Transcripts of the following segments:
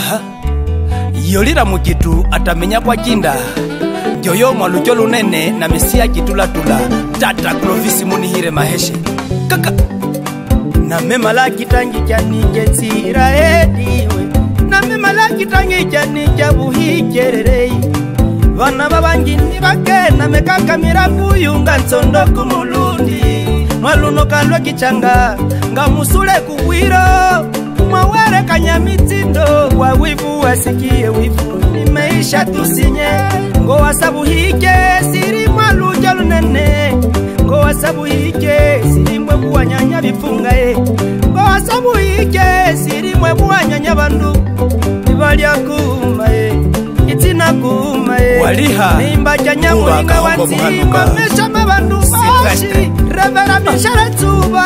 Yolira mukitu atamenya kwa kinda Joyo mwalucho lunene na mesia kitulatula Tata Clovis Munihire Maheshe Kaka Na memala kitangi chani jetsira ediwe Na memala kitangi chani jabuhikererei Vana babangini bake na mekaka mirabu yunga nsondo kumulundi Mwaluno kalwa kichanga nga musule kuwiro Mwawere kanyamitindo wa wivu wasikie wivu Nimeisha tusinye ngo wasabu hike siri mwaluja lunene Ngo wasabu hike siri mwebu wanyanya bifunga Ngo wasabu hike siri mwebu wanyanya bandu Ibalia kuma itina kuma Waliha Nimba janyamu inga watima Mesha mabandu bashi Revera mishara tuba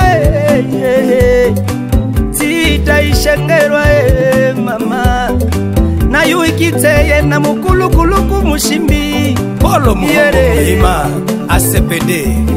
Tita ishengerwa mama Na yuikiteye na mukulu kuluku mushimbi Polo muhima ACPD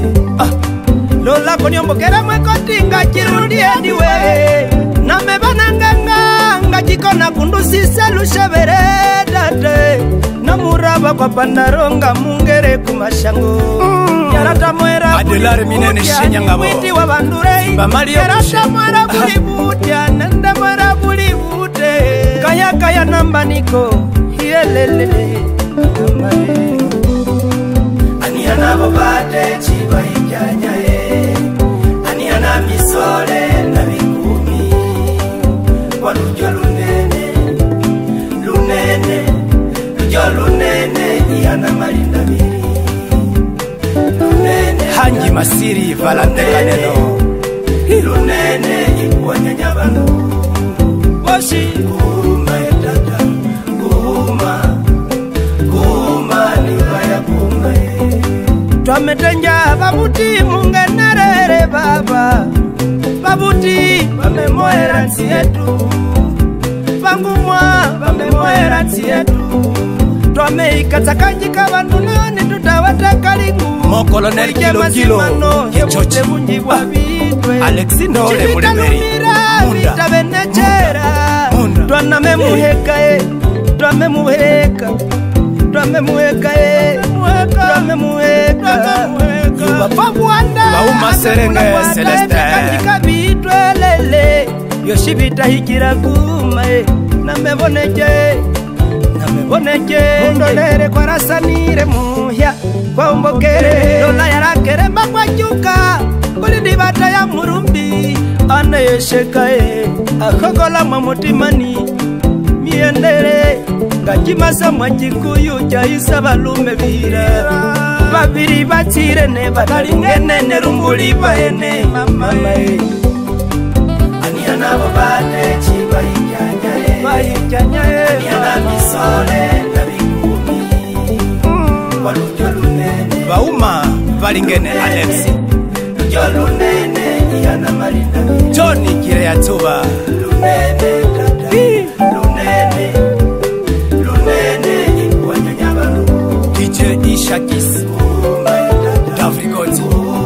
Lola konyombo kera mwekotinga kirudi ediwe Na mebana nganga jikona kundusi selu shevere date Na muraba kwa pandaronga mungere kumashango Yarata mwera Adelare minene shenya ngabo Witi wa bandurei Yarata mwera bulibuti Ananda mwera bulibute Kaya kaya namba niko Hielele Aniana babate chiba ikanya Aniana misole na mikumi Walujo lunene Lunene Lujo lunene Iana malinda miri Hanji Masiri Valante Kaneno Lunene ikuwa nyanyabano Washi kuma etata Kuma nivaya kuma Twametenja babuti mungenerere baba Babuti bamemoera nsi yetu Bangumwa bamemoera nsi yetu Twameikata kanjika bandu nani tutawatakalingu Mokolonel Kilo Choche munjibwa bitwe Alexino le Muleberi Munda Munda Twana memuheka Twana memuheka Twana memuheka Yuba pabuanda Bauma Serenge Celeste Kanjika bitwe lele Yoshibita hikira kuma Nameboneje Mundolere kwa rasanire muhya Kwa umbokere Lola yarakere mbakwa juka Kuli dibata ya murumbi Ane yesheka Akogola mamutimani Miendere Ngajimasa mwajikuyu Jaisa balume vira Babiri batire ne Bataringene nerumbuli baene Mama Aniana babate chiba ikanya Aniana misole na bikumi Walujo lunene Bauma Valingene Alexi Lujo lunene Iana malinda Johnny Kireatuba Lunene ikuwa nyanyabano DJ Ishakis Davrigoti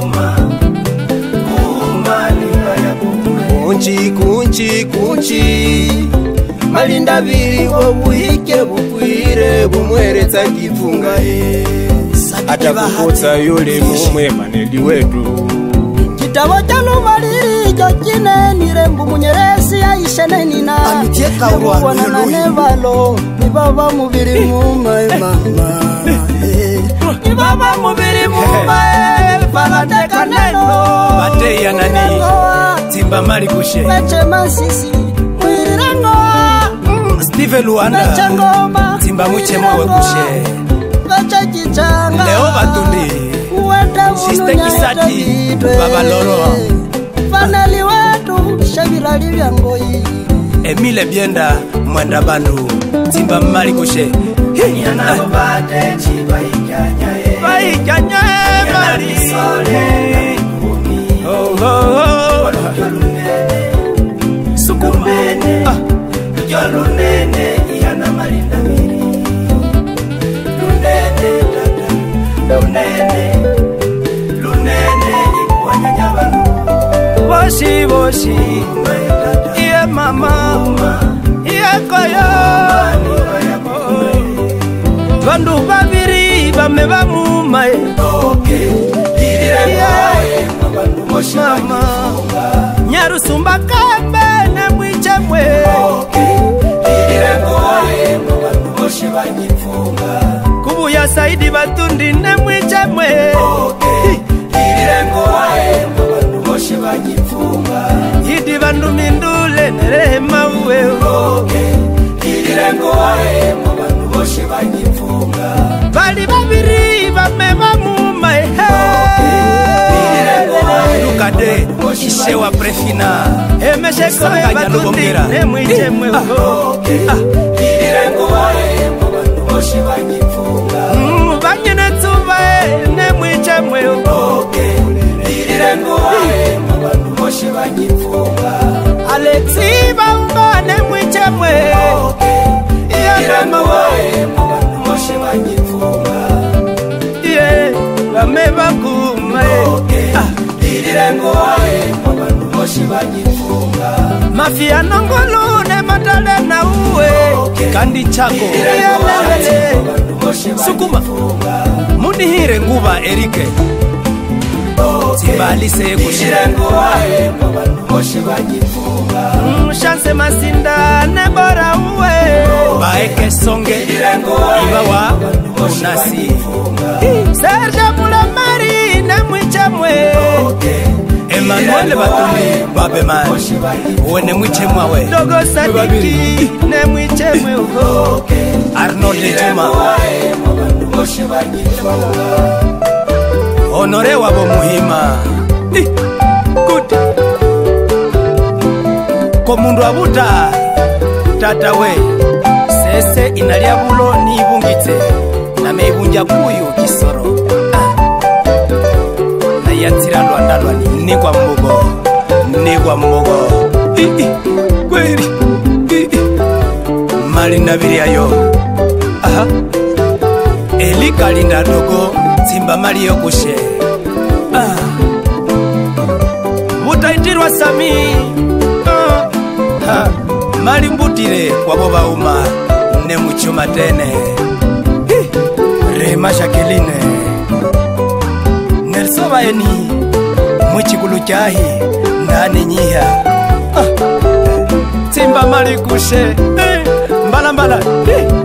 Kuma nivaya kuma Kunchi Malinda biri wobuhike bukwire bumweretsa kifunga Atakukotsa yule mumwe maneli wetu Kitabo cha lubaliri jokine nirembu munyeresi ya ishene nina Wana na nevalo Nibaba mubiri mumae mama Nibaba mubiri mumae Falateka neno Bate ya nani Timba Mali Kushe Weche masisi Mwirango Steve Luanda Timba Mwiche Mwe Kushe Weche kichanga Leo Batundi Siste Kisati Baba Loro Fanali wetu Shabirali vyangoyi Emile Bienda Mwanda Bandu Timba Mali Kushe Aniana babate chiba ikanya Mali Sole Walujo lunene Sukumene Lujo lunene Iana malinda miri Lunene ikuwa nyanyabano Boshi Iye mama Iye koyo bandu babiri bame bamumae mama Nyarusumba kambe ne mwichemwe kubuya Saidi Batundi ne mwichemwe Hidi bandu mindule nerehema uwe bali babiri bame bamumae Lukade ishe wa prefina emesheko Batundi ne mwichemwe banyene tuba ne mwichemwe Alexi bamba ne mwichemwe yeah bame bakumae Mafia nongolo ne matale na uwe kandi chako sukuma munihire nguba Erike Tibalise chance masinda ne bora uwe baeke songe ibawa unasi Serge Mulamari ne mwichemwe Emmanuel Batundi babe man wene mwichemwa we Dogo Sadiki ne mwichemwe Arnold Juma Honore wabo muhima good komundu abuta tata we sese inalia bulo nibungitse na meibunja kuyu kisoro na yatsira lwandalwa ni kwa mbogo kweli mali nabiriayo aha Elika linda dogo Simba mali yokushe Butaitirwa Sami mali mbutire kwa boba uma ne muchuma tene Rema Jacqueline Nelson Baeni mwichikulu chahi ndani nyiha Simba mali kushe mbala